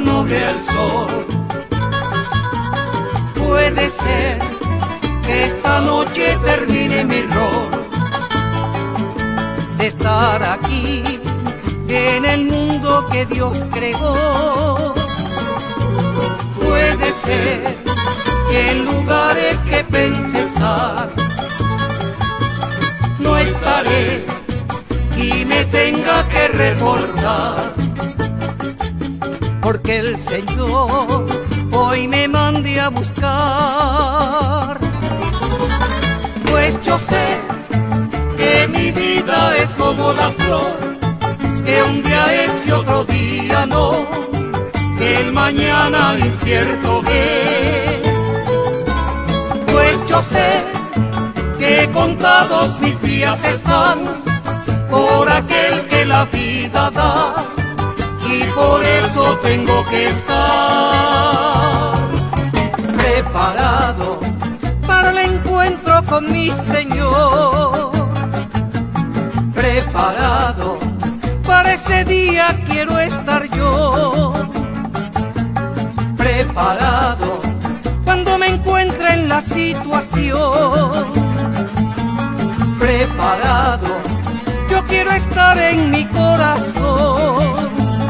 no vea el sol. Puede ser que esta noche termine mi rol de estar aquí en el mundo que Dios creó. Puede ser que en lugares que pensé estar no estaré y me tenga que reportar, porque el Señor hoy me mande a buscar. Pues yo sé que mi vida es como la flor, que un día es y otro día no, que el mañana incierto es. Pues yo sé que contados mis días están por aquel que la vida da, y por eso tengo que estar preparado para el encuentro con mi Señor. Preparado para ese día quiero estar yo. Preparado cuando me encuentre en la situación. Preparado, yo quiero estar en mi corazón.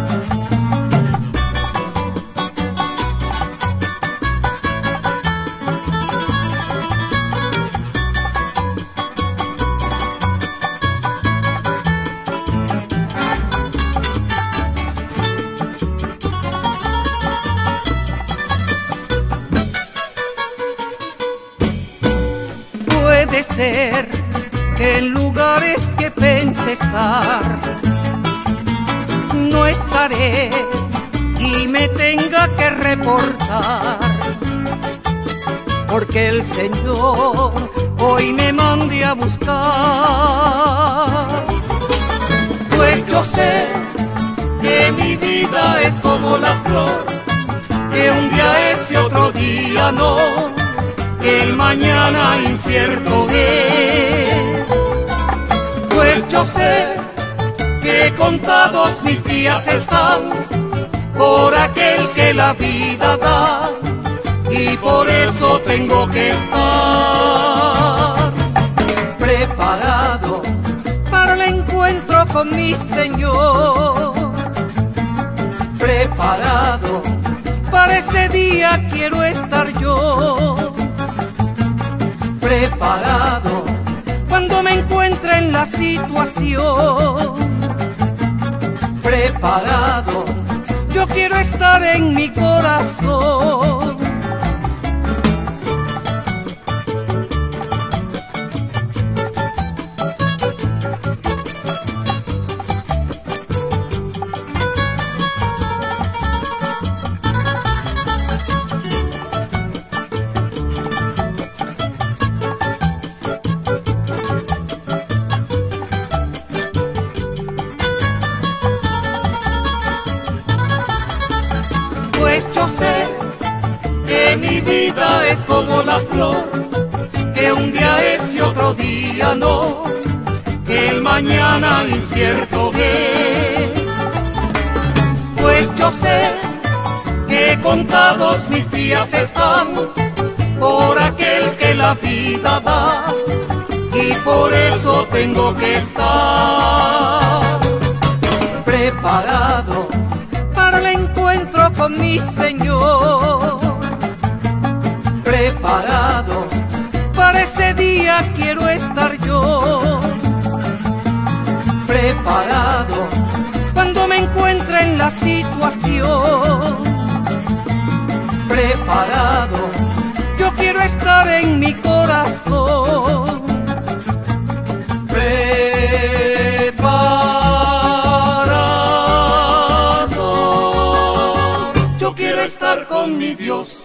Puede ser que en lugares que pensé estar no estaré y me tenga que reportar, porque el Señor hoy me mande a buscar. Pues yo sé que mi vida es como la flor, que un día es y otro día no, que el mañana incierto es. Pues yo sé que contados mis días están por aquel que la vida da, y por eso tengo que estar preparado para el encuentro con mi Señor. Preparado para ese día quiero estar yo. Preparado cuando me encuentre en la situación. Preparado, yo quiero estar en mi corazón. Pues yo sé que mi vida es como la flor, que un día es y otro día no, que el mañana incierto es. Pues yo sé que contados mis días están por aquel que la vida da, y por eso tengo que estar preparado para el encuentro con mi Señor. Preparado para ese día quiero estar yo. Preparado cuando me encuentre en la situación. Preparado, yo quiero estar en mi corazón. Preparado, yo quiero estar con mi Dios.